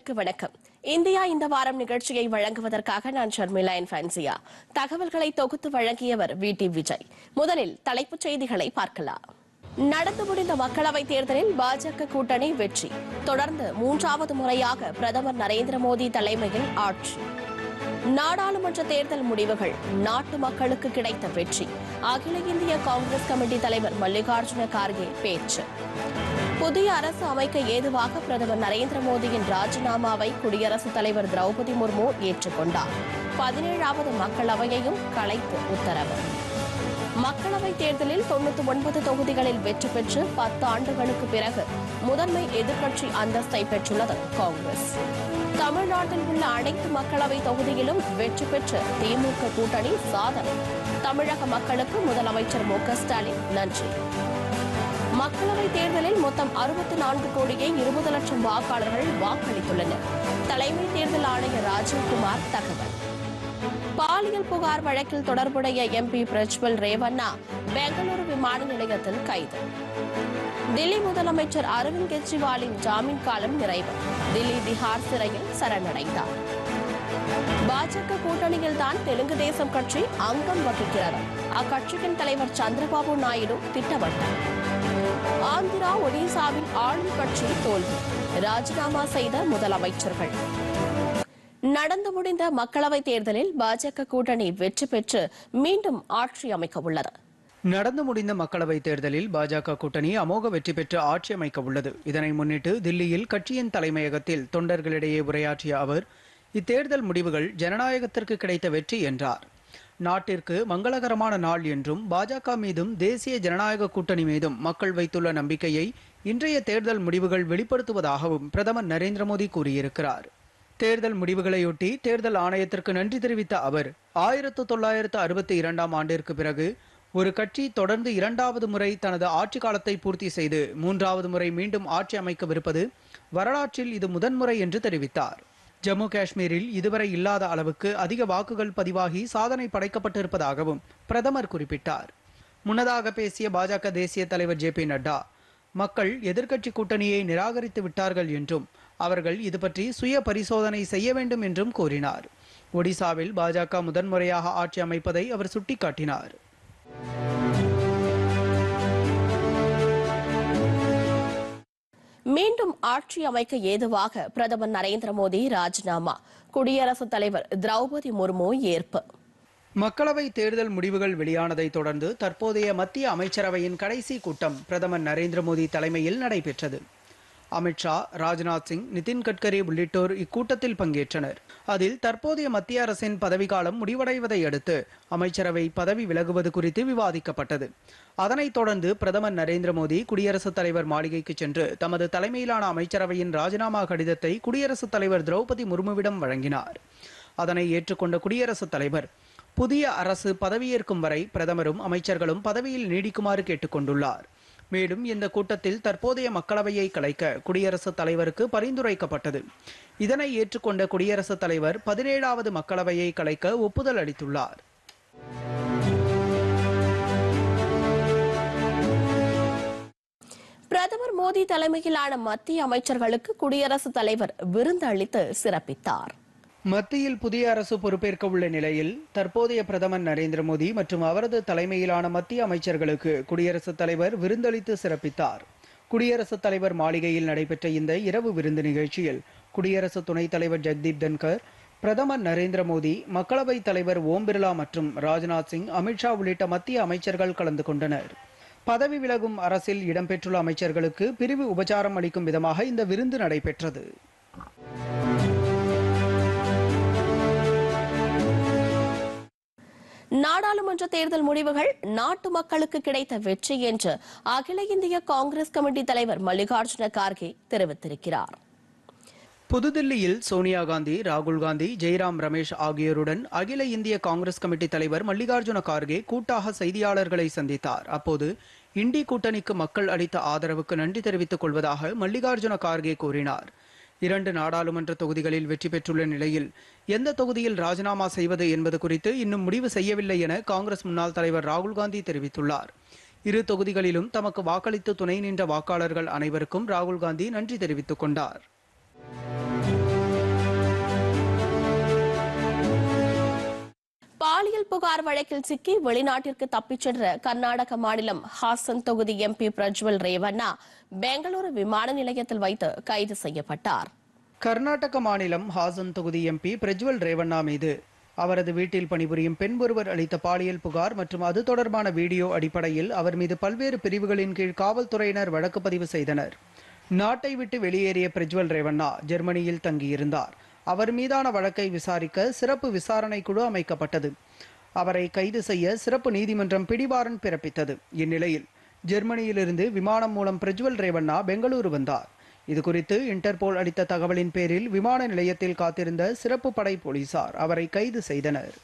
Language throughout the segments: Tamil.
நேயர்களுக்கு வணக்கம். இந்தியா இந்த வாரம் நிகழ்ச்சியை வழங்குவதற்காக நான் ஷர்மிளா ஃபன்சியா. தகவல்களை தொகுத்து வழங்கியவர் வி.டி. விஜய். முதலில் தலைப்புச் செய்திகளை பார்க்கலாம். நடந்து முடிந்த மக்களவைத் தேர்தலில் பாஜக கூட்டணி வெற்றி. தொடர்ந்து மூன்றாவது முறையாக பிரதமர் நரேந்திர மோடி தலைமையில் ஆட்சி. நாடாளுமன்ற தேர்தல் முடிவுகள் நாட்டு மக்களுக்கு கிடைத்த வெற்றி. அகில இந்திய காங்கிரஸ் கமிட்டி தலைவர் மல்லிகார்ஜுன கார்கே பேச்சு. புதிய அரசு அமைக்க ஏதுவாக பிரதமர் நரேந்திர மோடியின் ராஜினாமாவை குடியரசுத் தலைவர் திரௌபதி முர்மு ஏற்றுக்கொண்டார். 17வது மக்களவையையும் கலைத்து உத்தரவு. மக்களவைத் தேர்தலில் 99 தொகுதிகளில் வெற்றி பெற்று 10 ஆண்டுகளுக்கு பிறகு முதன்மை எதிர்க்கட்சி அந்தஸ்தை பெற்றுள்ளது காங்கிரஸ். தமிழ்நாட்டில் உள்ள அனைத்து மக்களவை தொகுதியிலும் வெற்றி பெற்ற திமுக கூட்டணி சாதனை. தமிழக மக்களுக்கு முதலமைச்சர் மு.க.ஸ்டாலின் நன்றி. மக்களவைத் தேர்தலில் மொத்தம் 64 கோடியே 20 லட்சம் வாக்காளர்கள் வாக்களித்துள்ளனர். தலைமை தேர்தல் ஆணையர் ராஜீவ்குமார் தகவல். பாலியல் புகார் வழக்கில் தொடர்புடைய எம்பி பிரஜ்வல் ரேவண்ணா பெங்களூரு விமான நிலையத்தில் கைது. தில்லி முதலமைச்சர் அரவிந்த் கெஜ்ரிவாலின் ஜாமீன் காலம் நிறைவு. தில்லி திஹார் சிறையில் சரணடைந்தார். பாஜக கூட்டணியில் தான் தெலுங்கு தேசம் கட்சி அங்கம் வகிக்கிறது. அக்கட்சியின் தலைவர் சந்திரபாபு நாயுடு திட்டவட்டம். ஆந்திரா ஒடிசாவில் ஆளும் கட்சி தோல்வி. ராஜினாமா செய்த முதலமைச்சர்கள். நடந்து முடிந்த மக்களவைத் தேர்தலில் பாஜக கூட்டணி வெற்றி பெற்று மீண்டும் ஆட்சி அமைக்க உள்ளது. நடந்து முடிந்த மக்களவைத் தேர்தலில் பாஜக கூட்டணி அமோக வெற்றி பெற்று ஆட்சி அமைக்க உள்ளது. இதனை முன்னிட்டு தில்லியில் கட்சியின் தலைமையகத்தில் தொண்டர்களிடையே உரையாற்றிய அவர், இத்தேர்தல் முடிவுகள் ஜனநாயகத்திற்கு கிடைத்த வெற்றி என்றார். நாட்டிற்கு மங்களகரமான நாள் என்றும் பாஜக மீதும் தேசிய ஜனநாயக கூட்டணி மீதும் மக்கள் வைத்துள்ள நம்பிக்கையை இன்றைய தேர்தல் முடிவுகள் வெளிப்படுத்துவதாகவும் பிரதமர் நரேந்திர மோடி கூறியிருக்கிறார். தேர்தல் முடிவுகளையொட்டி தேர்தல் ஆணையத்திற்கு நன்றி தெரிவித்த அவர், 1962ஆம் ஆண்டிற்கு பிறகு ஒரு கட்சி தொடர்ந்து 2வது முறை தனது ஆட்சி காலத்தை பூர்த்தி செய்து 3வது முறை மீண்டும் ஆட்சி அமைக்கவிருப்பது வரலாற்றில் இது முதன்முறை என்று தெரிவித்தார். ஜம்மு காஷ்மீரில் இதுவரை இல்லாத அளவுக்கு அதிக வாக்குகள் பதிவாகி சாதனை படைக்கப்பட்டிருப்பதாகவும் பிரதமர் குறிப்பிட்டார். முன்னதாக பேசிய பாஜக தேசிய தலைவர் ஜே.பி. நட்டா, மக்கள் எதிர்க்கட்சி கூட்டணியை நிராகரித்து விட்டார்கள் என்றும் அவர்கள் இது பற்றி சுய பரிசோதனை செய்ய வேண்டும் என்றும் கூறினார். ஒடிசாவில் பாஜக முதன்முறையாக ஆட்சி அமைப்பதை அவர் சுட்டிக்காட்டினார். மீண்டும் ஆட்சி அமைக்க ஏதுவாக பிரதமர் நரேந்திர மோடி ராஜினாமா. குடியரசுத் தலைவர் திரௌபதி முர்மு ஏற்பு. மக்களவை தேர்தல் முடிவுகள் வெளியானதை தொடர்ந்து தற்போதைய மத்திய அமைச்சரவையின் கடைசி கூட்டம் பிரதமர் நரேந்திர மோடி தலைமையில் நடைபெற்றது. அமித்ஷா, ராஜ்நாத் சிங், நிதின் கட்கரி உள்ளிட்டோர் இக்கூட்டத்தில் பங்கேற்றனர். அதில் தற்போதைய மத்திய அரசின் பதவிக்காலம் முடிவடைவதை அடுத்து அமைச்சரவை பதவி விலகுவது குறித்து விவாதிக்கப்பட்டது. அதனைத் தொடர்ந்து பிரதமர் நரேந்திர மோடி குடியரசுத் தலைவர் மாளிகைக்கு சென்று தமது தலைமையிலான அமைச்சரவையின் ராஜினாமா கடிதத்தை குடியரசுத் தலைவர் திரௌபதி முர்முவிடம் வழங்கினார். அதனை ஏற்றுக்கொண்ட குடியரசுத் தலைவர், புதிய அரசு பதவியேற்கும் வரை பிரதமரும் அமைச்சர்களும் பதவியில் நீடிக்குமாறு கேட்டுக்கொண்டுள்ளார். மேலும் இந்த கூட்டத்தில் தற்போதைய மக்களவையை கலைக்க குடியரசுத் தலைவருக்கு பரிந்துரைக்கப்பட்டது. இதனை ஏற்றுக்கொண்ட குடியரசுத் தலைவர் 17வது மக்களவையை கலைக்க ஒப்புதல் அளித்துள்ளார். பிரதமர் மோடி தலைமையிலான மத்திய அமைச்சர்களுக்கு குடியரசுத் தலைவர் விருந்து அளித்து சிறப்பித்தார். மத்தியில் புதிய அரசு பொறுப்பேற்க உள்ள நிலையில் தற்போதைய பிரதமர் நரேந்திர மோடி மற்றும் அவரது தலைமையிலான மத்திய அமைச்சர்களுக்கு குடியரசுத் தலைவர் விருந்தளித்து சிறப்பித்தார். குடியரசுத் தலைவர் மாளிகையில் நடைபெற்ற இந்த இரவு விருந்து நிகழ்ச்சியில் குடியரசு துணைத் தலைவர் ஜெகதீப் தன்கர், பிரதமர் நரேந்திர மோடி, மக்களவைத் தலைவர் ஓம் பிர்லா மற்றும் ராஜ்நாத் சிங், அமித்ஷா உள்ளிட்ட மத்திய அமைச்சர்கள் கலந்து கொண்டனர். பதவி விலகும் அரசில் இடம்பெற்றுள்ள அமைச்சர்களுக்கு பிரிவு உபச்சாரம் அளிக்கும் விதமாக இந்த விருந்து நடைபெற்றது. நாடாளுமன்ற தேர்தல் முடிவுகள் நாட்டு மக்களுக்கு கிடைத்த வெற்றி என்று அகில இந்திய காங்கிரஸ் கமிட்டி தலைவர் மல்லிகார்ஜுன கார்கே தெரிவித்திருக்கிறார். புதுதில்லியில் சோனியா காந்தி, ராகுல் காந்தி, ஜெய்ராம் ரமேஷ் ஆகியோருடன் அகில இந்திய காங்கிரஸ் கமிட்டி தலைவர் மல்லிகார்ஜுன கார்கே கூட்டாக செய்தியாளர்களை சந்தித்தார். அப்போது இண்டி கூட்டணிக்கு மக்கள் அளித்த ஆதரவுக்கு நன்றி தெரிவித்துக் கொள்வதாக மல்லிகார்ஜுன கார்கே கூறினார். 2 நாடாளுமன்ற தொகுதிகளில் வெற்றி பெற்றுள்ள நிலையில் எந்த தொகுதியில் ராஜினாமா செய்வது என்பது குறித்து இன்னும் முடிவு செய்யவில்லை என காங்கிரஸ் முன்னாள் தலைவர் ராகுல் காந்தி தெரிவித்துள்ளார். இரு தொகுதிகளிலும் தமக்கு வாக்களித்து துணை நின்ற வாக்காளர்கள் அனைவருக்கும் ராகுல் காந்தி நன்றி தெரிவித்துக் கொண்டார். புகார் வழக்கில் சிக்கி வெளிநாட்டிற்கு தப்பிச் சென்ற கர்நாடக மாநிலம் ஹாசன் தொகுதி எம்பி பிரஜ்வல் ரேவண்ணா பெங்களூரு விமான நிலையத்தில் வைத்து கைது செய்யப்பட்டார். கர்நாடக மாநிலம் ஹாசன் தொகுதி எம்பி பிரஜ்வல் ரேவண்ணா மீது அவரது வீட்டில் பணிபுரியும் பெண் ஒருவர் அளித்த பாலியல் புகார் மற்றும் அது தொடர்பான வீடியோ அடிப்படையில் அவர் மீது பல்வேறு பிரிவுகளின் கீழ் காவல்துறையினர் வழக்கு பதிவு செய்தனர். நாட்டை விட்டு வெளியேறிய பிரஜ்வல் ரேவண்ணா ஜெர்மனியில் தங்கியிருந்தார். அவர் மீதான வழக்கை விசாரிக்க சிறப்பு விசாரணை குழு அமைக்கப்பட்டது. அவரை கைது செய்ய சிறப்பு நீதிமன்றம் பிடிவாரண்ட் பிறப்பித்தது. இந்நிலையில் ஜெர்மனியிலிருந்து விமானம் மூலம் பிரஜ்வல் ரேவண்ணா பெங்களூரு வந்தார். இதுகுறித்து இன்டர்போல் அளித்த தகவலின் பேரில் விமான நிலையத்தில் காத்திருந்த சிறப்பு படை போலீசார் அவரை கைது செய்தனர்.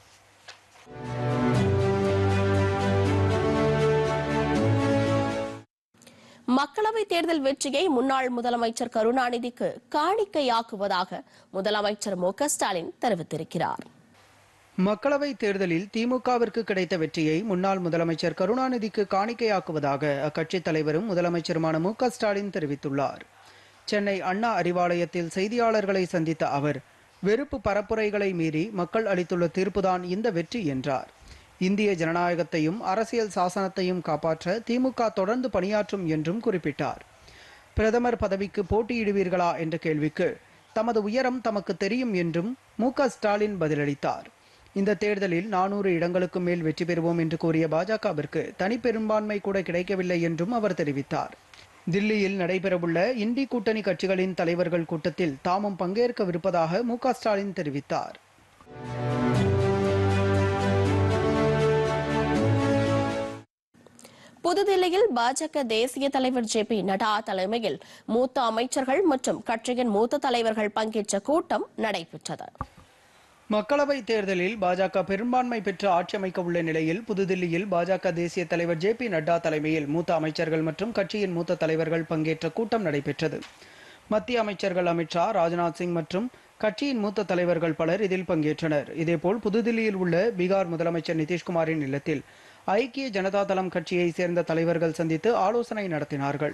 மக்களவைத் தேர்தல் வெற்றியை முன்னாள் முதலமைச்சர் கருணாநிதிக்கு காணிக்கையாக்குவதாக முதலமைச்சர் மு.க.ஸ்டாலின் தெரிவித்திருக்கிறார். மக்களவைத் தேர்தலில் திமுகவிற்கு கிடைத்த வெற்றியை முன்னாள் முதலமைச்சர் கருணாநிதிக்கு காணிக்கையாக்குவதாக அக்கட்சித் தலைவரும் முதலமைச்சருமான மு.க.ஸ்டாலின் தெரிவித்துள்ளார். சென்னை அண்ணா அறிவாலயத்தில் செய்தியாளர்களை சந்தித்த அவர், வெறுப்பு பரப்புரைகளை மீறி மக்கள் அளித்துள்ள தீர்ப்புதான் இந்த வெற்றி என்றார். இந்திய ஜனநாயகத்தையும் அரசியல் சாசனத்தையும் காப்பாற்ற திமுக தொடர்ந்து பணியாற்றும் என்றும் குறிப்பிட்டார். பிரதமர் பதவிக்கு போட்டியிடுவீர்களா என்ற கேள்விக்கு தமது உயரம் தமக்கு தெரியும் என்றும் மு.க.ஸ்டாலின் பதிலளித்தார். இந்த தேர்தலில் 400 இடங்களுக்கு மேல் வெற்றி பெறுவோம் என்று கூறிய பாஜகவிற்கு தனிப்பெரும்பான்மை கூட கிடைக்கவில்லை என்றும் அவர் தெரிவித்தார். தில்லியில் நடைபெறவுள்ள இந்தி கூட்டணி கட்சிகளின் தலைவர்கள் கூட்டத்தில் தாமும் பங்கேற்கவிருப்பதாக மு.க.ஸ்டாலின் தெரிவித்தார். புதுதில்லியில் பாஜக தேசிய தலைவர் ஜே.பி. நட்டா தலைமையில் மூத்த அமைச்சர்கள் மற்றும் கட்சியின் மூத்த தலைவர்கள் பங்கேற்ற கூட்டம் நடைபெற்றது. மக்களவைத் தேர்தலில் பாஜக பெரும்பான்மை பெற்று ஆட்சி அமைக்க உள்ள நிலையில் புதுதில்லியில் பாஜக தேசிய தலைவர் ஜே.பி. நட்டா தலைமையில் மூத்த அமைச்சர்கள் மற்றும் கட்சியின் மூத்த தலைவர்கள் பங்கேற்ற கூட்டம் நடைபெற்றது. மத்திய அமைச்சர்கள் அமித் ஷா, ராஜ்நாத் சிங் மற்றும் கட்சியின் மூத்த தலைவர்கள் பலர் இதில் பங்கேற்றனர். இதேபோல் புதுதில்லியில் உள்ள பீகார் முதலமைச்சர் நிதிஷ்குமாரின் இல்லத்தில் ஐக்கிய ஜனதா தளம் கட்சியை சேர்ந்த தலைவர்கள் சந்தித்து ஆலோசனை நடத்தினார்கள்.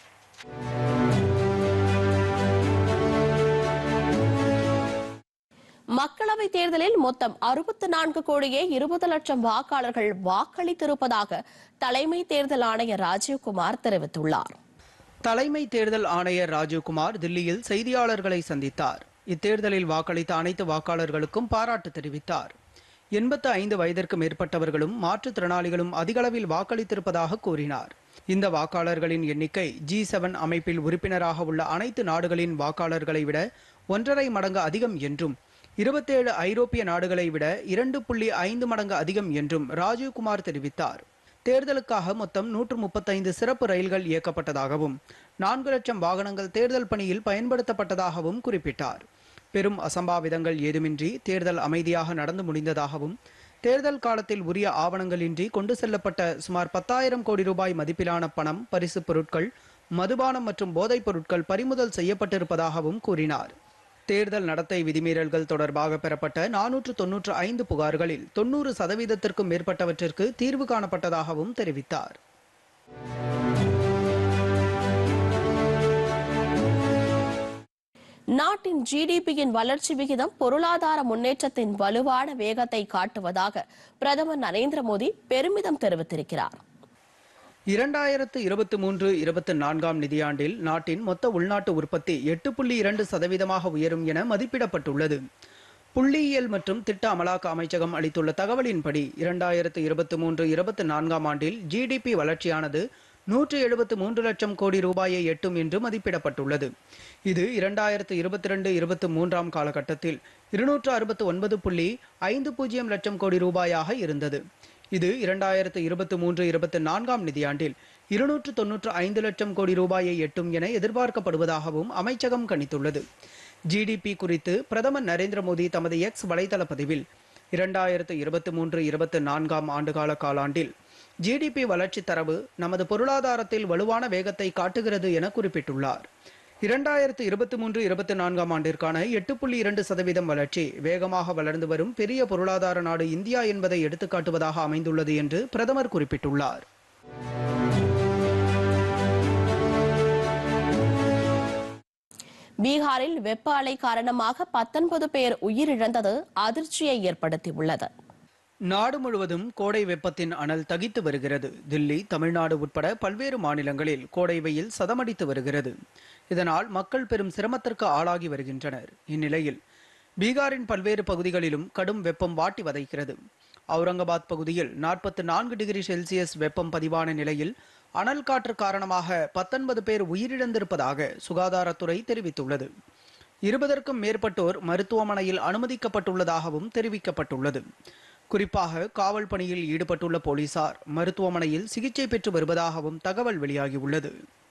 மக்களவைத் தேர்தலில் மொத்தம் 64 கோடியே 20 லட்சம் வாக்காளர்கள் வாக்களித்திருப்பதாக தலைமை தேர்தல் ஆணையர் ராஜீவ்குமார் தெரிவித்துள்ளார். தலைமை தேர்தல் ஆணையர் ராஜீவ்குமார் தில்லியில் செய்தியாளர்களை சந்தித்தார். இத்தேர்தலில் வாக்களித்த அனைத்து வாக்காளர்களுக்கும் பாராட்டு தெரிவித்தார். 85 வயதிற்கு மேற்பட்டவர்களும் மாற்றுத்திறனாளிகளும் அதிகளவில் வாக்களித்திருப்பதாக கூறினார். இந்த வாக்காளர்களின் எண்ணிக்கை G7 அமைப்பில் உறுப்பினராக உள்ள அனைத்து நாடுகளின் வாக்காளர்களை விட 1.5 மடங்கு அதிகம் என்றும் 27 ஐரோப்பிய நாடுகளை விட 2.5 மடங்கு அதிகம் என்றும் ராஜீவ்குமார் தெரிவித்தார். தேர்தலுக்காக மொத்தம் 135 சிறப்பு ரயில்கள் இயக்கப்பட்டதாகவும் 4 லட்சம் வாகனங்கள் தேர்தல் பணியில் பயன்படுத்தப்பட்டதாகவும் குறிப்பிட்டார். பெரும் அசம்பாவிதங்கள் ஏதுமின்றி தேர்தல் அமைதியாக நடந்து முடிந்ததாகவும் தேர்தல் காலத்தில் உரிய ஆவணங்களின்றி கொண்டு செல்லப்பட்ட சுமார் 10,000 கோடி ரூபாய் மதிப்பிலான பணம், பரிசுப் பொருட்கள், மதுபானம் மற்றும் போதைப் பொருட்கள் பறிமுதல் செய்யப்பட்டிருப்பதாகவும் கூறினார். தேர்தல் நடத்தை விதிமீறல்கள் தொடர்பாக பெறப்பட்ட 495 புகார்களில் 90% மேற்பட்டவற்றிற்கு தீர்வு காணப்பட்டதாகவும் தெரிவித்தார். நாட்டின் ஜிடிபியின் வளர்ச்சி விகிதம் பொருளாதார முன்னேற்றத்தின் வலுவான வேகத்தை காட்டுவதாக பிரதமர் நரேந்திர மோடி பெருமிதம் தெரிவித்திருக்கிறார். 2023-24 நிதியாண்டில் நாட்டின் மொத்த உள்நாட்டு உற்பத்தி 8.2% உயரும் என மதிப்பிடப்பட்டுள்ளது. புள்ளியியல் மற்றும் திட்ட அமலாக்க அமைச்சகம் அளித்துள்ள தகவலின்படி 2023-24 ஆண்டில் ஜிடிபி வளர்ச்சியானது 173 லட்சம் கோடி ரூபாயை எட்டும் என்று மதிப்பிடப்பட்டுள்ளது. இது 2022-23 காலகட்டத்தில் 269.50 லட்சம் கோடி ரூபாயாக இருந்தது. இது 2023-24 நிதியாண்டில் 295 லட்சம் கோடி ரூபாயை எட்டும் என எதிர்பார்க்கப்படுவதாகவும் அமைச்சகம் கணித்துள்ளது. ஜிடிபி குறித்து பிரதமர் நரேந்திர மோடி தமது எக்ஸ் வலைதள பதிவில் 2023-24 ஆண்டுகால காலாண்டில் ஜிடிபி வளர்ச்சி தரவு நமது பொருளாதாரத்தில் வலுவான வேகத்தை காட்டுகிறது என குறிப்பிட்டுள்ளார். 2023-24 ஆண்டிற்கான 8.2% வளர்ச்சி வேகமாக வளர்ந்து வரும் பெரிய பொருளாதார நாடு இந்தியா என்பதை எடுத்துக்காட்டுவதாக அமைந்துள்ளது என்று பிரதமர் குறிப்பிட்டுள்ளார். பீகாரில் வெப்ப அலை காரணமாக 19 பேர் உயிரிழந்தது அதிர்ச்சியை ஏற்படுத்தியுள்ளது. நாடு முழுவதும் கோடை வெப்பத்தின் அனல் தகித்து வருகிறது. தில்லி, தமிழ்நாடு உட்பட பல்வேறு மாநிலங்களில் கோடை வெயில் சதமடித்து வருகிறது. இதனால் மக்கள் பெரும் சிரமத்திற்கு ஆளாகி வருகின்றனர். இந்நிலையில் பீகாரின் பல்வேறு பகுதிகளிலும் கடும் வெப்பம் வாட்டி வதைக்கிறது. அவுரங்காபாத் பகுதியில் 44 டிகிரி செல்சியஸ் வெப்பம் பதிவான நிலையில் அனல் காற்று காரணமாக 19 பேர் உயிரிழந்திருப்பதாக சுகாதாரத்துறை தெரிவித்துள்ளது. 20க்கும் மேற்பட்டோர் மருத்துவமனையில் அனுமதிக்கப்பட்டுள்ளதாகவும் தெரிவிக்கப்பட்டுள்ளது. குறிப்பாக காவல் பணியில் ஈடுபட்டுள்ள போலீசார் மருத்துவமனையில் சிகிச்சை பெற்று வருவதாகவும் தகவல் வெளியாகியுள்ளது.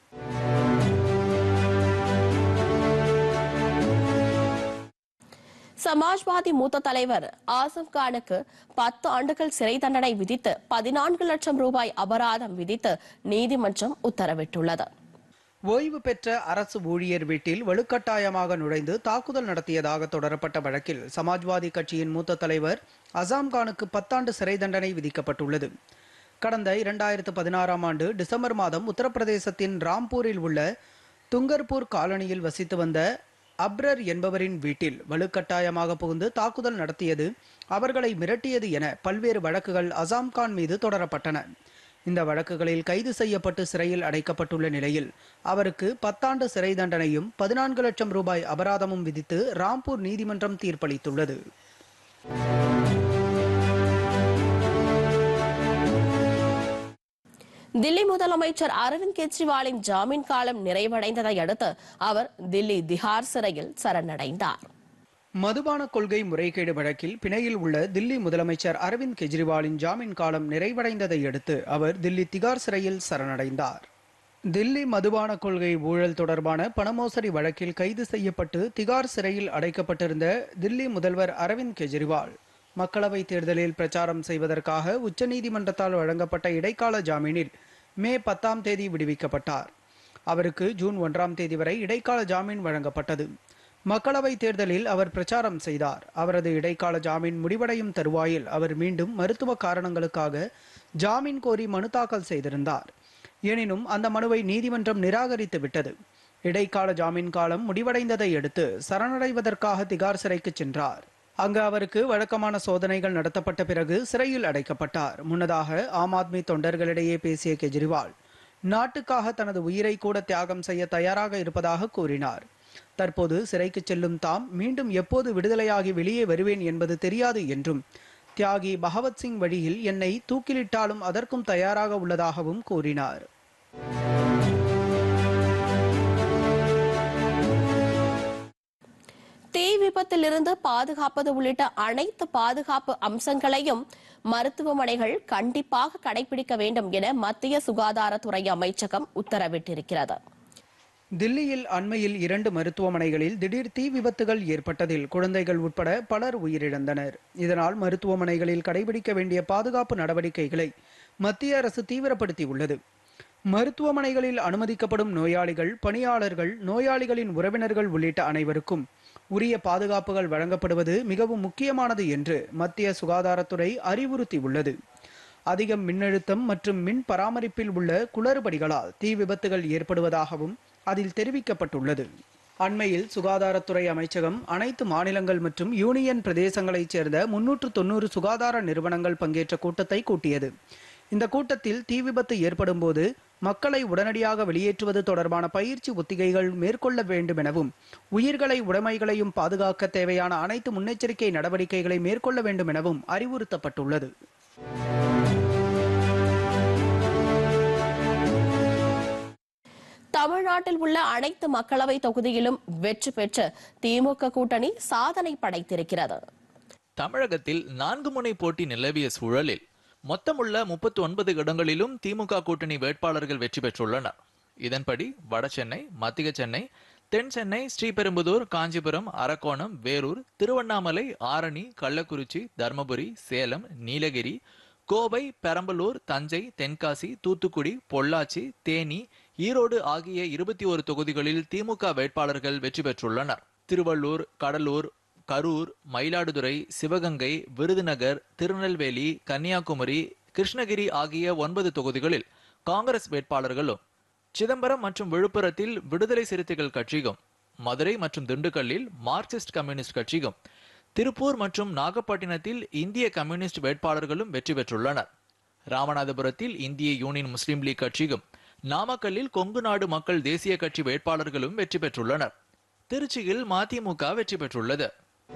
சமாஜ்வாதி மூத்த தலைவர் ஆசம் கானுக்கு 10 ஆண்டுகள் சிறை தண்டனை விதித்து 14 லட்சம் ரூபாய் அபராதம் விதித்து நீதிமன்றம் உத்தரவிட்டுள்ளது. ஓய்வு பெற்ற அரசு ஊழியர் வீட்டில் வலுக்கட்டாயமாக நுழைந்து தாக்குதல் நடத்தியதாக தொடரப்பட்ட வழக்கில் சமாஜ்வாதி கட்சியின் மூத்த தலைவர் அசாம் கானுக்கு 10 ஆண்டு சிறை தண்டனை விதிக்கப்பட்டுள்ளது. கடந்த 2016ஆம் ஆண்டு டிசம்பர் மாதம் உத்தரப்பிரதேசத்தின் ராம்பூரில் உள்ள துங்கர்பூர் காலனியில் வசித்து வந்த அப்ரர் என்பவரின் வீட்டில் வலுக்கட்டாயமாக புகுந்து தாக்குதல் நடத்தியது, அவர்களை மிரட்டியது என பல்வேறு வழக்குகள் அசாம் கான் மீது தொடரப்பட்டன. இந்த வழக்குகளில் கைது செய்யப்பட்டு சிறையில் அடைக்கப்பட்டுள்ள நிலையில் அவருக்கு 10 ஆண்டு சிறை தண்டனையும் 14 லட்சம் ரூபாய் அபராதமும் விதித்து ராம்பூர் நீதிமன்றம் தீர்ப்பளித்துள்ளது. தில்லி முதலமைச்சர் அரவிந்த் கெஜ்ரிவாலின் ஜாமீன் காலம் நிறைவடைந்ததை அடுத்து அவர் தில்லி திஹார் சிறையில் சரணடைந்தார். மதுபான கொள்கை முறைகேடு வழக்கில் பிணையில் உள்ள தில்லி முதலமைச்சர் அரவிந்த் கெஜ்ரிவாலின் ஜாமீன் காலம் நிறைவடைந்ததை அடுத்து அவர் தில்லி திகார் சிறையில் சரணடைந்தார். தில்லி மதுபான கொள்கை ஊழல் தொடர்பான பணமோசடி வழக்கில் கைது செய்யப்பட்டு திகார் சிறையில் அடைக்கப்பட்டிருந்த தில்லி முதல்வர் அரவிந்த் கெஜ்ரிவால் மக்களவை தேர்தலில் பிரச்சாரம் செய்வதற்காக உச்சநீதிமன்றத்தால் வழங்கப்பட்ட இடைக்கால ஜாமீனில் மே 10ஆம் தேதி விடுவிக்கப்பட்டார். அவருக்கு ஜூன் 1ஆம் தேதி வரை இடைக்கால ஜாமீன் வழங்கப்பட்டது. மக்களவை தேர்தலில் அவர் பிரச்சாரம் செய்தார். அவரது இடைக்கால ஜாமீன் முடிவடையும் தருவாயில் அவர் மீண்டும் மருத்துவ காரணங்களுக்காக ஜாமீன் கோரி மனு தாக்கல் செய்திருந்தார். எனினும் அந்த மனுவை நீதிமன்றம் நிராகரித்து விட்டது. இடைக்கால ஜாமீன் காலம் முடிவடைந்ததை அடுத்து சரணடைவதற்காக திகார் சிறைக்கு சென்றார். அங்கு அவருக்கு வழக்கமான சோதனைகள் நடத்தப்பட்ட பிறகு சிறையில் அடைக்கப்பட்டார். முன்னதாக ஆம் ஆத்மி தொண்டர்களிடையே பேசிய கெஜ்ரிவால் நாட்டுக்காக தனது உயிரை கூட தியாகம் செய்ய தயாராக இருப்பதாக கூறினார். தற்போது சிறைக்கு செல்லும் தாம் மீண்டும் எப்போது விடுதலையாகி வெளியே வருவேன் என்பது தெரியாது என்றும், தியாகி பகவத்சிங் வழியில் என்னை தூக்கிலிட்டாலும் அதற்கும் தயாராக உள்ளதாகவும் கூறினார். தீ விபத்திலிருந்து பாதுகாப்பது உள்ளிட்ட அனைத்து பாதுகாப்பு அம்சங்களையும் மருத்துவமனைகள் கண்டிப்பாக கடைபிடிக்க வேண்டும் என மத்திய சுகாதாரத்துறை அமைச்சகம் உத்தரவிட்டிருக்கிறது. தில்லியில் அண்மையில் 2 மருத்துவமனைகளில் திடீர் தீ விபத்துகள் ஏற்பட்டதில் குழந்தைகள் உட்பட பலர் உயிரிழந்தனர். இதனால் மருத்துவமனைகளில் கடைபிடிக்க வேண்டிய பாதுகாப்பு நடவடிக்கைகளை மத்திய அரசு தீவிரப்படுத்தியுள்ளது. மருத்துவமனைகளில் அனுமதிக்கப்படும் நோயாளிகள், பணியாளர்கள், நோயாளிகளின் உறவினர்கள் உள்ளிட்ட அனைவருக்கும் உரிய பாதுகாப்புகள் வழங்கப்படுவது மிகவும் முக்கியமானது என்று மத்திய சுகாதாரத்துறை அறிவுறுத்தியுள்ளது. அதிக மின்னழுத்தம் மற்றும் மின் பராமரிப்பில் உள்ள குளறுபடிகளால் தீ விபத்துகள் ஏற்படுவதாகவும் அதில் தெரிவிக்கப்பட்டுள்ளது. அண்மையில் சுகாதாரத்துறை அமைச்சகம் அனைத்து மாநிலங்கள் மற்றும் யூனியன் பிரதேசங்களைச் சேர்ந்த 390 சுகாதார நிறுவனங்கள் பங்கேற்ற கூட்டத்தை கூட்டியது. இந்த கூட்டத்தில் தீ விபத்து ஏற்படும் போது மக்களை உடனடியாக வெளியேற்றுவது தொடர்பான பயிற்சி ஒத்திகைகள் மேற்கொள்ள வேண்டும் எனவும், உயிர்களை உடைமைகளையும் பாதுகாக்க தேவையான அனைத்து முன்னெச்சரிக்கை நடவடிக்கைகளை மேற்கொள்ள வேண்டும் எனவும் அறிவுறுத்தப்பட்டுள்ளது. தமிழ்நாட்டில் உள்ள அனைத்து மக்களவை தொகுதியிலும் வெற்றி பெற்று திமுக கூட்டணி சாதனை படைத்திருக்கிறது. தமிழகத்தில் 4 முனை போட்டி நிலவிய சூழலில் மொத்தமுள்ள 39 இடங்களிலும் திமுக கூட்டணி வேட்பாளர்கள் வெற்றி பெற்றுள்ளனர். இதன்படி வடசென்னை, மத்திய சென்னை, தென் சென்னை, ஸ்ரீபெரும்புதூர், காஞ்சிபுரம், அரக்கோணம், வேலூர், திருவண்ணாமலை, ஆரணி, கள்ளக்குறிச்சி, தர்மபுரி, சேலம், நீலகிரி, கோவை, பெரம்பலூர், தஞ்சை, தென்காசி, தூத்துக்குடி, பொள்ளாச்சி, தேனி, ஈரோடு ஆகிய 21 தொகுதிகளில் திமுக வேட்பாளர்கள் வெற்றி பெற்றுள்ளனர். திருவள்ளூர், கடலூர், கரூர், மயிலாடுதுறை, சிவகங்கை, விருதுநகர், திருநெல்வேலி, கன்னியாகுமரி, கிருஷ்ணகிரி ஆகிய 9 தொகுதிகளில் காங்கிரஸ் வேட்பாளர்களும், சிதம்பரம் மற்றும் விழுப்புரத்தில் விடுதலை சிறுத்தைகள் கட்சியும், மதுரை மற்றும் திண்டுக்கல்லில் மார்க்சிஸ்ட் கம்யூனிஸ்ட் கட்சியும், திருப்பூர் மற்றும் நாகப்பட்டினத்தில் இந்திய கம்யூனிஸ்ட் வேட்பாளர்களும் வெற்றி பெற்றுள்ளனர். ராமநாதபுரத்தில் இந்திய யூனியன் முஸ்லீம் லீக் கட்சியும், நாமக்கல்லில் கொங்கு நாடு மக்கள் தேசிய கட்சி வேட்பாளர்களும் வெற்றி பெற்றுள்ளனர். திருச்சியில் மதிமுக வெற்றி பெற்றுள்ளது.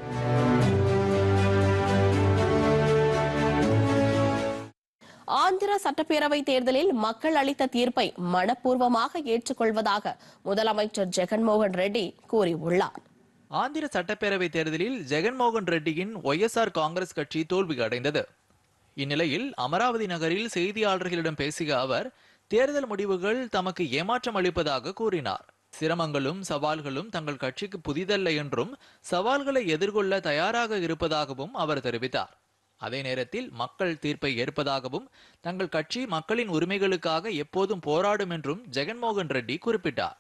ஆந்திர சட்டப்பேரவை தேர்தலில் மக்கள் அளித்த தீர்ப்பை மனப்பூர்வமாக ஏற்றுக்கொள்வதாக முதலமைச்சர் ஜெகன்மோகன் ரெட்டி கூறியுள்ளார். ஆந்திர சட்டப்பேரவை தேர்தலில் ஜெகன்மோகன் ரெட்டியின் ஒய்எஸ்ஆர் காங்கிரஸ் கட்சி தோல்வி அடைந்தது. இந்நிலையில் அமராவதி நகரில் செய்தியாளர்களிடம் பேசிய அவர், தேர்தல் முடிவுகள் தமக்கு ஏமாற்றம் அளிப்பதாக கூறினார். சிரமங்களும் சவால்களும் தங்கள் கட்சிக்கு புதிதல்ல என்றும் சவால்களை எதிர்கொள்ள தயாராக இருப்பதாகவும் அவர் தெரிவித்தார். அதே நேரத்தில் மக்கள் தீர்ப்பை ஏற்பதாகவும் தங்கள் கட்சி மக்களின் உரிமைகளுக்காக எப்போதும் போராடும் என்றும் ஜெகன்மோகன் ரெட்டி குறிப்பிட்டார்.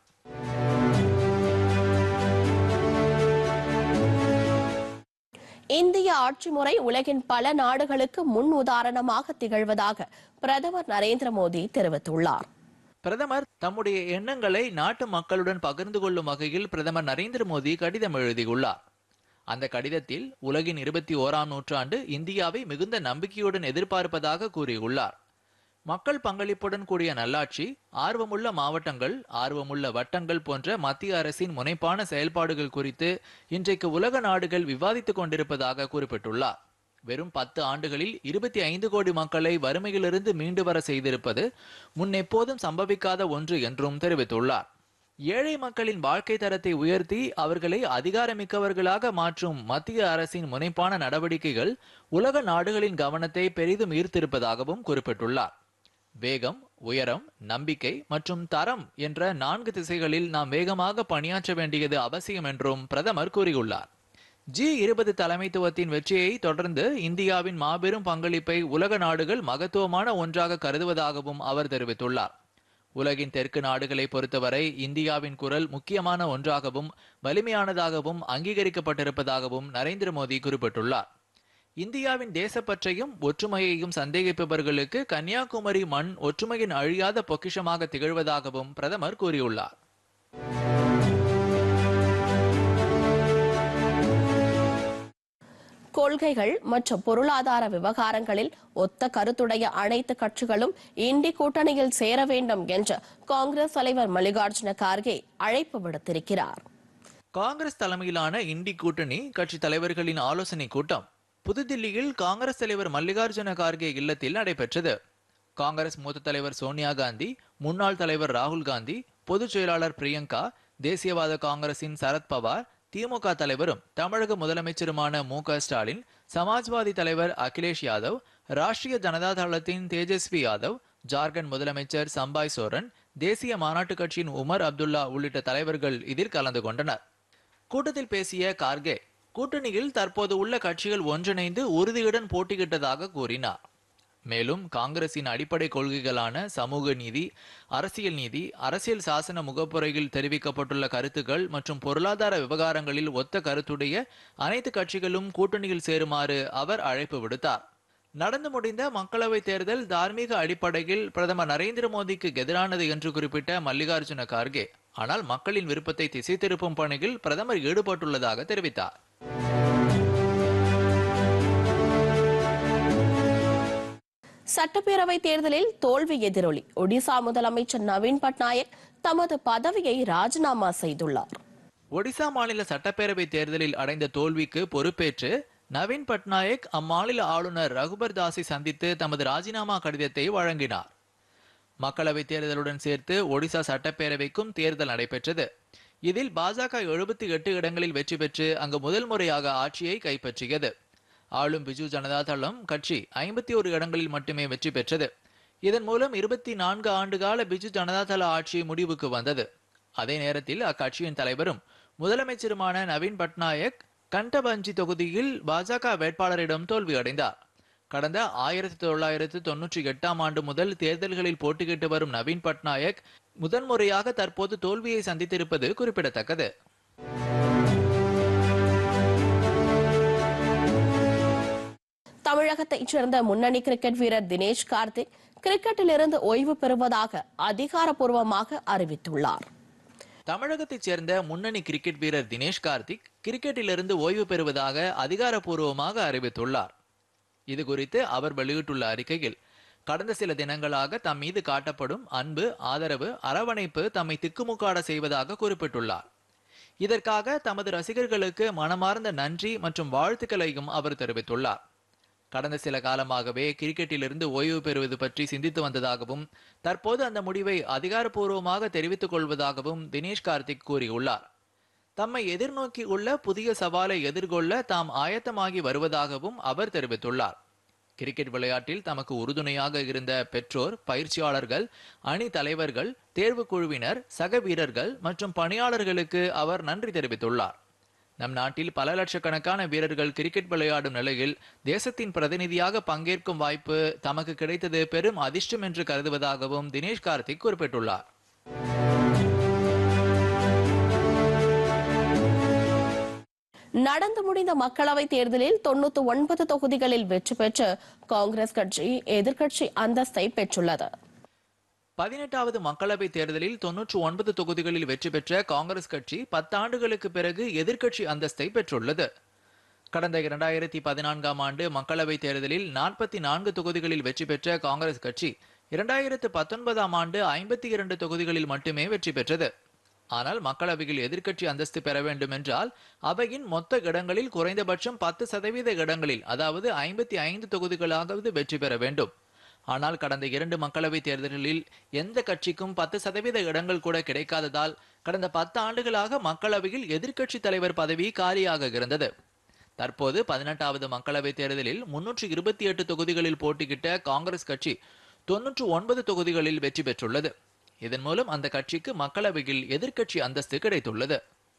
இந்திய ஆட்சி முறை உலகின் பல நாடுகளுக்கு முன் உதாரணமாக திகழ்வதாக பிரதமர் நரேந்திர மோடி தெரிவித்துள்ளார். பிரதமர் தம்முடைய எண்ணங்களை நாட்டு மக்களுடன் பகிர்ந்து கொள்ளும் வகையில் பிரதமர் நரேந்திர மோடி கடிதம் எழுதியுள்ளார். அந்த கடிதத்தில் உலகின் 21ஆம் நூற்றாண்டு இந்தியாவை மிகுந்த நம்பிக்கையுடன் எதிர்பார்ப்பதாக கூறியுள்ளார். மக்கள் பங்களிப்புடன் கூடிய நல்லாட்சி, ஆர்வமுள்ள மாவட்டங்கள், ஆர்வமுள்ள வட்டங்கள் போன்ற மத்திய அரசின் முனைப்பான செயல்பாடுகள் குறித்து இன்றைக்கு உலக நாடுகள் விவாதித்துக் கொண்டிருப்பதாக குறிப்பிட்டுள்ளார். வெறும் 10 ஆண்டுகளில் 25 கோடி மக்களை வறுமையிலிருந்து மீண்டு வர செய்திருப்பது முன்னெப்போதும் சம்பவிக்காத ஒன்று என்றும் தெரிவித்துள்ளார். ஏழை மக்களின் வாழ்க்கை தரத்தை உயர்த்தி அவர்களை அதிகாரமிக்கவர்களாக மாற்றும் மத்திய அரசின் முனைப்பான நடவடிக்கைகள் உலக நாடுகளின் கவனத்தை பெரிதும் ஈர்த்திருப்பதாகவும் குறிப்பிட்டுள்ளார். வேகம், உயரம், நம்பிக்கை மற்றும் தரம் என்ற 4 திசைகளில் நாம் வேகமாக பணியாற்ற வேண்டியது அவசியம் என்றும் பிரதமர் கூறியுள்ளார். G20 தலைமைத்துவத்தின் வெற்றியை தொடர்ந்து இந்தியாவின் மாபெரும் பங்களிப்பை உலக நாடுகள் மகத்துவமான ஒன்றாக கருதுவதாகவும் அவர் தெரிவித்துள்ளார். உலகின் தெற்கு நாடுகளை பொறுத்தவரை இந்தியாவின் குரல் முக்கியமான ஒன்றாகவும் வலிமையானதாகவும் அங்கீகரிக்கப்பட்டிருப்பதாகவும் நரேந்திர மோடி குறிப்பிட்டுள்ளார். இந்தியாவின் தேசப்பற்றையும் ஒற்றுமையையும் சந்தேகிப்பவர்களுக்கு கன்னியாகுமரி மண் ஒற்றுமையின் அழியாத பொக்கிஷமாக திகழ்வதாகவும் பிரதமர் கூறியுள்ளார். கொள்கைகள் மற்றும் பொருளாதார விவகாரங்களில் ஒத்த கருத்துடைய அனைத்து கட்சிகளும் இண்டி கூட்டணியில் சேர வேண்டும் என்று காங்கிரஸ் தலைவர் மல்லிகார்ஜுன கார்கே அழைப்பு விடுத்திருக்கிறார். காங்கிரஸ் தலைமையிலான இண்டி கூட்டணி கட்சி தலைவர்களின் ஆலோசனை கூட்டம் புதுதில்லியில் காங்கிரஸ் தலைவர் மல்லிகார்ஜுன கார்கே இல்லத்தில் நடைபெற்றது. காங்கிரஸ் மூத்த தலைவர் சோனியா காந்தி, முன்னாள் தலைவர் ராகுல் காந்தி, பொதுச் செயலாளர் பிரியங்கா, தேசியவாத காங்கிரசின் சரத்பவார், திமுக தலைவரும் தமிழக முதலமைச்சருமான மு.க. ஸ்டாலின், சமாஜ்வாதி தலைவர் அகிலேஷ் யாதவ், ராஷ்டிரிய ஜனதா தளத்தின் தேஜஸ்வி யாதவ், ஜார்க்கண்ட் முதலமைச்சர் சம்பாய் சோரன், தேசிய மாநாட்டு கட்சியின் உமர் அப்துல்லா உள்ளிட்ட தலைவர்கள் இதில் கலந்து கொண்டனர். கூட்டத்தில் பேசிய கார்கே, கூட்டணியில் தற்போது உள்ள கட்சிகள் ஒன்றிணைந்து உறுதியுடன் போட்டியிட்டதாக கூறினார். மேலும் காங்கிரசின் அடிப்படை கொள்கைகளான சமூக நீதி, அரசியல் நீதி, அரசியல் சாசன முகப்புரையில் தெரிவிக்கப்பட்டுள்ள கருத்துக்கள் மற்றும் பொருளாதார விவகாரங்களில் ஒத்த கருத்துடைய அனைத்து கட்சிகளும் கூட்டணியில் சேருமாறு அவர் அழைப்பு விடுத்தார். நடந்து முடிந்த மக்களவைத் தேர்தல் தார்மீக அடிப்படையில் பிரதமர் நரேந்திர மோடிக்கு எதிரானது என்று குறிப்பிட்ட மல்லிகார்ஜுன கார்கே, ஆனால் மக்களின் விருப்பத்தை திசை திருப்பும் பணியில் பிரதமர் ஈடுபட்டுள்ளதாக தெரிவித்தார். சட்டப்பேரவை தேர்தலில் தோல்வி எதிரொலி ஒடிசா முதலமைச்சர் நவீன் பட்நாயக் தமது பதவியை ராஜினாமா செய்துள்ளார். ஒடிசா மாநில சட்டப்பேரவை தேர்தலில் அடைந்த தோல்விக்கு பொறுப்பேற்று நவீன் பட்நாயக் அம்மாநில ஆளுநர் ரகுபர் தாஸை சந்தித்து தமது ராஜினாமா கடிதத்தை வழங்கினார். மக்களவைத் தேர்தலுடன் சேர்த்து ஒடிசா சட்டப்பேரவைக்கும் தேர்தல் நடைபெற்றது. இதில் பாஜக 78 இடங்களில் வெற்றி பெற்று அங்கு முதல் முறையாக ஆட்சியை கைப்பற்றியது. ஆளும் பிஜு ஜனதா தளம் கட்சி 51 இடங்களில் மட்டுமே வெற்றி பெற்றது. இதன் மூலம் 24 ஆண்டுகால பிஜு ஜனதா தள ஆட்சி முடிவுக்கு வந்தது. அதே நேரத்தில் அக்கட்சியின் தலைவரும் முதலமைச்சருமான நவீன் பட்நாயக் கண்டபஞ்சி தொகுதியில் பாஜக வேட்பாளரிடம் தோல்வியடைந்தார். கடந்த 1998ஆம் ஆண்டு முதல் தேர்தல்களில் போட்டியிட்டு வரும் நவீன் பட்நாயக் முதன்முறையாக தற்போது தோல்வியை சந்தித்திருப்பது குறிப்பிடத்தக்கது. தமிழகத்தைச் சேர்ந்த முன்னணி கிரிக்கெட் வீரர் தினேஷ் கார்த்திக் கிரிக்கெட்டிலிருந்து ஓய்வு பெறுவதாக அதிகாரப்பூர்வமாக அறிவித்துள்ளார். தமிழகத்தைச் சேர்ந்த முன்னணி கிரிக்கெட் வீரர் தினேஷ் கார்த்திக் கிரிக்கெட்டிலிருந்து ஓய்வு பெறுவதாக அதிகாரப்பூர்வமாக அறிவித்துள்ளார். இது குறித்து அவர் வெளியிட்டுள்ள அறிக்கையில், கடந்த சில தினங்களாக தம் மீது காட்டப்படும் அன்பு, ஆதரவு, அரவணைப்பு தம்மை திக்குமுக்காட செய்வதாக குறிப்பிட்டுள்ளார். இதற்காக தமது ரசிகர்களுக்கு மனமார்ந்த நன்றி மற்றும் வாழ்த்துக்களையும் அவர் தெரிவித்துள்ளார். கடந்த சில காலமாகவே கிரிக்கெட்டிலிருந்து ஓய்வு பெறுவது பற்றி சிந்தித்து வந்ததாகவும் தற்போது அந்த முடிவை அதிகாரப்பூர்வமாக தெரிவித்துக் கொள்வதாகவும் தினேஷ் கார்த்திக் கூறியுள்ளார். தம்மை எதிர்நோக்கி உள்ள புதிய சவாலை எதிர்கொள்ள தாம் ஆயத்தமாகி வருவதாகவும் அவர் தெரிவித்துள்ளார். கிரிக்கெட் விளையாட்டில் தமக்கு உறுதுணையாக இருந்த பெற்றோர், பயிற்சியாளர்கள், அணி தலைவர்கள், தேர்வு குழுவினர், சக வீரர்கள் மற்றும் பணியாளர்களுக்கு அவர் நன்றி தெரிவித்துள்ளார். நம் நாட்டில் பல லட்சக்கணக்கான வீரர்கள் கிரிக்கெட் விளையாடும் நிலையில் தேசத்தின் பிரதிநிதியாக பங்கேற்கும் வாய்ப்பு தமக்கு கிடைத்தது பெரும் அதிர்ஷ்டம் என்று கருதுவதாகவும் தினேஷ் கார்த்திக் குறிப்பிட்டுள்ளார். நடந்து முடிந்த மக்களவைத் தேர்தலில் 99 தொகுதிகளில் வெற்றி பெற்று காங்கிரஸ் கட்சி எதிர்க்கட்சி அந்தஸ்தை பெற்றுள்ளது. 18வது மக்களவைத் தேர்தலில் 99 தொகுதிகளில் வெற்றி பெற்ற காங்கிரஸ் கட்சி 10 ஆண்டுகளுக்கு பிறகு எதிர்க்கட்சி அந்தஸ்தை பெற்றுள்ளது. கடந்த 2014ஆம் ஆண்டு மக்களவைத் தேர்தலில் 44 தொகுதிகளில் வெற்றி பெற்ற காங்கிரஸ் கட்சி 2019ஆம் ஆண்டு 52 தொகுதிகளில் மட்டுமே வெற்றி பெற்றது. ஆனால் மக்களவையில் எதிர்க்கட்சி அந்தஸ்து பெற வேண்டும் என்றால் அவையின் மொத்த இடங்களில் குறைந்தபட்சம் 10% இடங்களில், அதாவது 55 தொகுதிகளாவது வெற்றி பெற வேண்டும். ஆனால் கடந்த 2 மக்களவைத் தேர்தல்களில் எந்த கட்சிக்கும் 10% இடங்கள் கூட கிடைக்காததால் கடந்த 10 ஆண்டுகளாக மக்களவையில் எதிர்க்கட்சி தலைவர் பதவி காலியாக இருந்தது. தற்போது 18வது மக்களவைத் தேர்தலில் 328 தொகுதிகளில் போட்டியிட்ட காங்கிரஸ் கட்சி 99 தொகுதிகளில் வெற்றி பெற்றுள்ளது. இதன் மூலம் அந்த கட்சிக்கு மக்களவையில் எதிர்க்கட்சி அந்தஸ்து கிடைத்துள்ளது.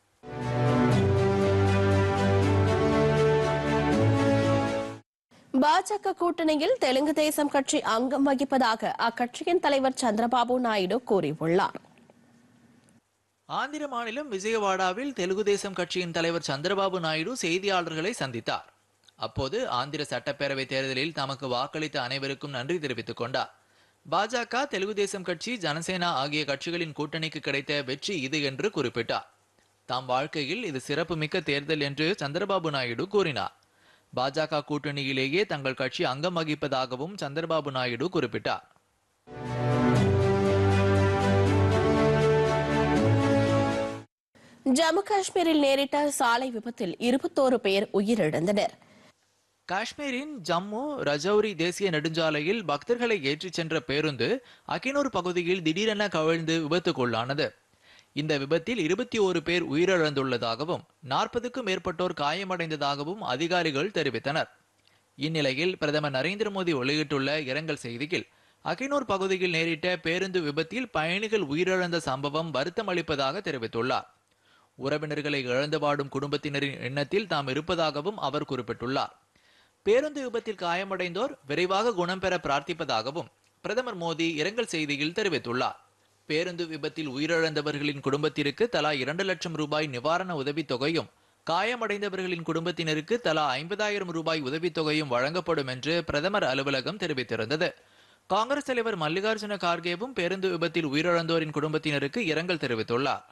பாஜக கூட்டணியில் தெலுங்கு தேசம் கட்சி அங்கம் வகிப்பதாக அக்கட்சியின் தலைவர் சந்திரபாபு நாயுடு கூறியுள்ளார். ஆந்திர மாநிலம் விஜயவாடாவில் தெலுங்கு தேசம் கட்சியின் தலைவர் சந்திரபாபு நாயுடு செய்தியாளர்களை சந்தித்தார். அப்போது ஆந்திர சட்டப்பேரவை தேர்தலில் தமக்கு வாக்களித்த அனைவருக்கும் நன்றி தெரிவித்துக் கொண்டார். பாஜக, தெலுங்கு தேசம் கட்சி, ஜனசேனா ஆகிய கட்சிகளின் கூட்டணிக்கு கிடைத்த வெற்றி இது என்று குறிப்பிட்டார். தாம் வாழ்க்கையில் இது சிறப்புமிக்க தேர்தல் என்று சந்திரபாபு நாயுடு கூறினார். பாஜக கூட்டணியிலேயே தங்கள் கட்சி அங்கம் வகிப்பதாகவும் சந்திரபாபு நாயுடு குறிப்பிட்டார். ஜம்மு காஷ்மீரில் நேரிட்ட சாலை விபத்தில் 21 பேர் உயிரிழந்தனர். காஷ்மீரின் ஜம்மு ரஜௌரி தேசிய நெடுஞ்சாலையில் பக்தர்களை ஏற்றிச் சென்ற பேருந்து அகினூர் பகுதியில் திடீரென கவிழ்ந்து விபத்துக்குள்ளானது. இந்த விபத்தில் 21 பேர் உயிரிழந்துள்ளதாகவும் 40க்கும் மேற்பட்டோர் காயமடைந்ததாகவும் அதிகாரிகள் தெரிவித்தனர். இந்நிலையில் பிரதமர் நரேந்திர மோடி வெளியிட்டுள்ள இரங்கல் செய்தியில், அகினூர் பகுதியில் நேரிட்ட பேருந்து விபத்தில் பயணிகள் உயிரிழந்த சம்பவம் வருத்தம் அளிப்பதாக தெரிவித்துள்ளார். உறவினர்களை இழந்து வாடும் குடும்பத்தினரின் எண்ணத்தில் தாம் இருப்பதாகவும் அவர் குறிப்பிட்டுள்ளார். பேருந்து விபத்தில் காயமடைந்தோர் விரைவாக குணம் பெற பிரார்த்திப்பதாகவும் பிரதமர் மோடி இரங்கல் செய்தியில் தெரிவித்துள்ளார். பேருந்து விபத்தில் உயிரிழந்தவர்களின் குடும்பத்திற்கு தலா 2 லட்சம் ரூபாய் நிவாரண உதவித்தொகையும், காயமடைந்தவர்களின் குடும்பத்தினருக்கு தலா 50,000 ரூபாய் உதவித்தொகையும் வழங்கப்படும் என்று பிரதமர் அலுவலகம் தெரிவித்திருந்தது. காங்கிரஸ் தலைவர் மல்லிகார்ஜுன கார்கேவும் பேருந்து விபத்தில் உயிரிழந்தோரின் குடும்பத்தினருக்கு இரங்கல் தெரிவித்துள்ளார்.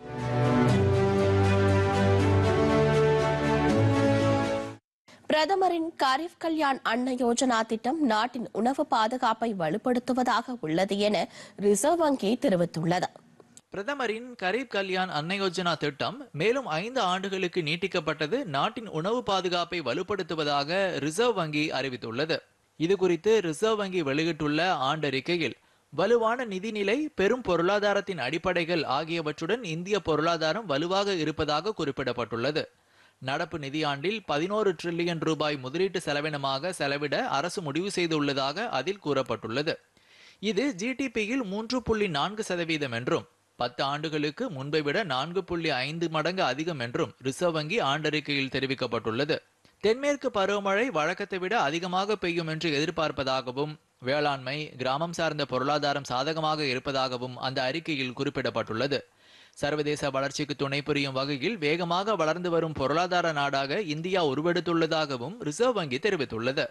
பிரதமரின் கரீப் கல்யாண் அன்ன யோஜனா திட்டம் நாட்டின் உணவு பாதுகாப்பை வலுப்படுத்துவதாக உள்ளது என ரிசர்வ் வங்கி தெரிவித்துள்ளது. பிரதமரின் கரீப் கல்யாண் அன்ன யோஜனா திட்டம் மேலும் 5 ஆண்டுகளுக்கு நீட்டிக்கப்பட்டது நாட்டின் உணவு பாதுகாப்பை வலுப்படுத்துவதாக ரிசர்வ் வங்கி அறிவித்துள்ளது. இதுகுறித்து ரிசர்வ் வங்கி வெளியிட்டுள்ள ஆண்டறிக்கையில், வலுவான நிதிநிலை, பெரும் பொருளாதாரத்தின் அடிப்படைகள் ஆகியவற்றுடன் இந்திய பொருளாதாரம் வலுவாக இருப்பதாக குறிப்பிடப்பட்டுள்ளது. நடப்பு நிதியாண்டில் 11 டிரில்லியன் ரூபாய் முதலீட்டு செலவினமாக செலவிட அரசு முடிவு செய்துள்ளதாக அதில் கூறப்பட்டுள்ளது. இது ஜிடிபியில் 3.4% என்றும் 10 ஆண்டுகளுக்கு முன்பை விட 4.5 மடங்கு அதிகம் என்றும் ரிசர்வ் வங்கி ஆண்டறிக்கையில் தெரிவிக்கப்பட்டுள்ளது. தென்மேற்கு பருவமழை வழக்கத்தை விட அதிகமாக பெய்யும் என்று எதிர்பார்ப்பதாகவும், வேளாண்மை, கிராமம் சார்ந்த பொருளாதாரம் சாதகமாக இருப்பதாகவும் அந்த அறிக்கையில் குறிப்பிடப்பட்டுள்ளது. சர்வதேச வளர்ச்சிக்கு துணை புரியும் வகையில் வேகமாக வளர்ந்து வரும் பொருளாதார நாடாக இந்தியா உருவெடுத்துள்ளதாகவும் ரிசர்வ் வங்கி தெரிவித்துள்ளது.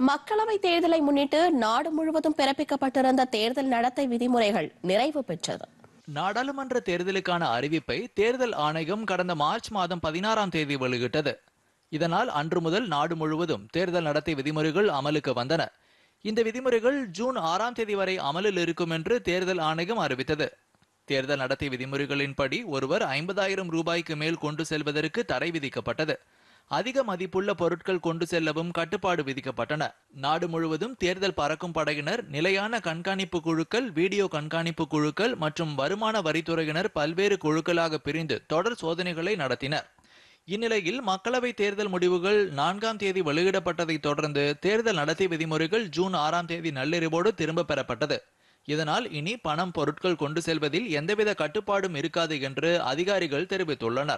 மக்களவை தேர்தலை முன்னிட்டு நாடு முழுவதும் பிறப்பிக்கப்பட்டிருந்த தேர்தல் நடத்தை விதிமுறைகள் நிறைவு பெற்றது. நாடாளுமன்ற தேர்தலுக்கான அறிவிப்பை தேர்தல் ஆணையம் கடந்த மார்ச் மாதம் 16ஆம் தேதி வெளியிட்டது. இதனால் அன்று முதல் நாடு முழுவதும் தேர்தல் நடத்தை விதிமுறைகள் அமலுக்கு வந்தன. இந்த விதிமுறைகள் ஜூன் 6ஆம் தேதி வரை அமலில் இருக்கும் என்று தேர்தல் ஆணையம் அறிவித்தது. தேர்தல் நடத்தை விதிமுறைகளின்படி ஒருவர் 50,000 ரூபாய்க்கு மேல் கொண்டு செல்வதற்கு தடை விதிக்கப்பட்டது. அதிக மதிப்புள்ள பொருட்கள் கொண்டு செல்லவும் கட்டுப்பாடு விதிக்கப்பட்டன. நாடு முழுவதும் தேர்தல் பறக்கும் படையினர், நிலையான கண்காணிப்பு குழுக்கள், வீடியோ கண்காணிப்பு குழுக்கள் மற்றும் வருமான வரித்துறையினர் பல்வேறு குழுக்களாக பிரிந்து தொடர் சோதனைகளை நடத்தினர். இந்நிலையில் மக்களவை தேர்தல் முடிவுகள் 4ஆம் தேதி வெளியிடப்பட்டதை தொடர்ந்து தேர்தல் நடத்தை விதிமுறைகள் ஜூன் 6ஆம் தேதி நள்ளிரவோடு திரும்ப பெறப்பட்டது. இதனால் இனி பணம், பொருட்கள் கொண்டு செல்வதில் எந்தவித கட்டுப்பாடும் இருக்காது என்று அதிகாரிகள் தெரிவித்துள்ளனர்.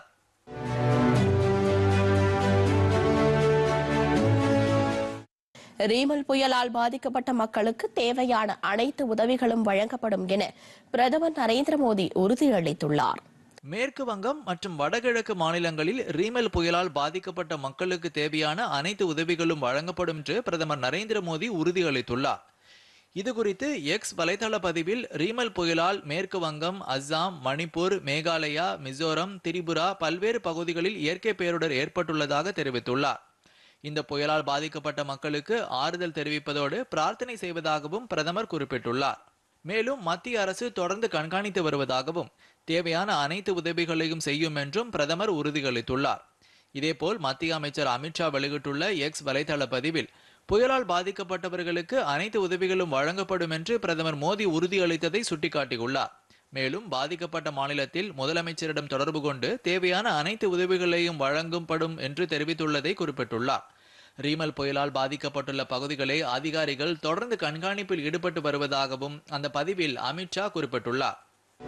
ரீமல் புயலால் பாதிக்கப்பட்ட மக்களுக்கு தேவையான அனைத்து உதவிகளும் வழங்கப்படும் என பிரதமர் நரேந்திர மோடி உறுதியளித்துள்ளார். மேற்கு வங்கம் மற்றும் வடகிழக்கு மாநிலங்களில் ரீமல் புயலால் பாதிக்கப்பட்ட மக்களுக்கு தேவையான அனைத்து உதவிகளும் வழங்கப்படும் என்று பிரதமர் நரேந்திர மோடி உறுதியளித்துள்ளார். இதுகுறித்து எக்ஸ் வலைதள பதிவில் ரீமல் புயலால் மேற்கு வங்கம், அஸ்ஸாம், மணிப்பூர், மேகாலயா, மிசோரம், திரிபுரா பல்வேறு பகுதிகளில் இயற்கை பேரிடர் ஏற்பட்டுள்ளதாக தெரிவித்துள்ளார். இந்த புயலால் பாதிக்கப்பட்ட மக்களுக்கு ஆறுதல் தெரிவிப்பதோடு பிரார்த்தனை செய்வதாகவும் பிரதமர் குறிப்பிட்டுள்ளார். மேலும் மத்திய அரசு தொடர்ந்து கண்காணித்து வருவதாகவும் தேவையான அனைத்து உதவிகளையும் செய்யும் என்றும் பிரதமர் உறுதியளித்துள்ளார். இதேபோல் மத்திய அமைச்சர் அமித்ஷா வெளியிட்டுள்ள எக்ஸ் வலைதள பதிவில் புயலால் பாதிக்கப்பட்டவர்களுக்கு அனைத்து உதவிகளும் வழங்கப்படும் என்று பிரதமர் மோடி உறுதியளித்ததை சுட்டிக்காட்டியுள்ளார். மேலும் பாதிக்கப்பட்ட மாநிலத்தில் முதலமைச்சரிடம் தொடர்பு கொண்டு தேவையான அனைத்து உதவிகளையும் வழங்கப்படும் என்று தெரிவித்துள்ளதை குறிப்பிட்டுள்ளார். ரீமல் புயலால் பாதிக்கப்பட்டுள்ள பகுதிகளை அதிகாரிகள் தொடர்ந்து கண்காணிப்பில் ஈடுபட்டு வருவதாகவும் அந்த பதிவில் அமித்ஷா குறிப்பிட்டுள்ளார்.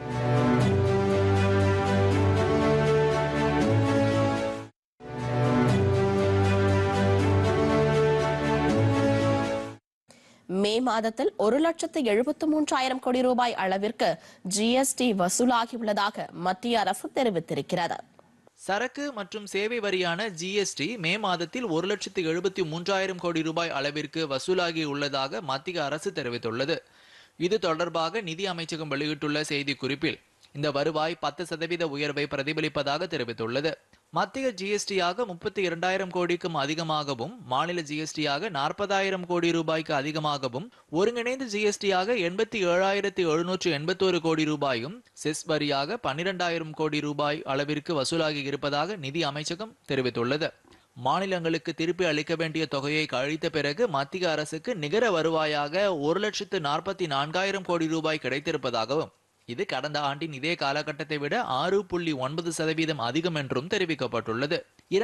மே மாதத்தில் 1,73,000 கோடி ரூபாய் அளவிற்கு ஜிஎஸ்டி வசூலாகியுள்ளதாக மத்திய அரசு தெரிவித்திருக்கிறது. சரக்கு மற்றும் சேவை வரியான ஜிஎஸ்டி மே மாதத்தில் 1,73,000 கோடி ரூபாய் அளவிற்கு வசூலாகி உள்ளதாக மத்திய அரசு தெரிவித்துள்ளது. இது தொடர்பாக நிதி அமைச்சகம் வெளியிட்டுள்ள செய்தி குறிப்பில் இந்த வருவாய் 10% உயர்வை பிரதிபலிப்பதாக தெரிவித்துள்ளது. மத்திய ஜிஎஸ்டியாக 32,000 கோடிக்கும் அதிகமாகவும், மாநில ஜிஎஸ்டியாக 40,000 கோடி ரூபாய்க்கு அதிகமாகவும், ஒருங்கிணைந்த ஜிஎஸ்டியாக 87,781 கோடி ரூபாயும், செஸ் வரியாக 12,000 கோடி ரூபாய் அளவிற்கு வசூலாகி இருப்பதாக நிதி அமைச்சகம் தெரிவித்துள்ளது. மாநிலங்களுக்கு திருப்பி அளிக்க வேண்டிய தொகையை கழித்த பிறகு மத்திய அரசுக்கு நிகர வருவாயாக 1,44,000 கோடி ரூபாய் கிடைத்திருப்பதாகவும், இது கடந்த ஆண்டின் இதே காலகட்டத்தை விட 6.9% அதிகம் என்றும் தெரிவிக்கப்பட்டுள்ளது.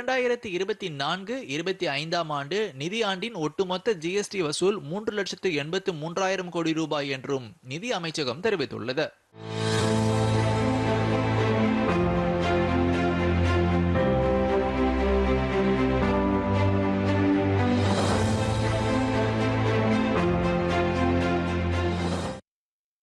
2024-25ஆம் ஆண்டு நிதி ஆண்டின் ஒட்டுமொத்த ஜிஎஸ்டி வசூல் 3,83,000 கோடி ரூபாய் என்றும் நிதி அமைச்சகம் தெரிவித்துள்ளது.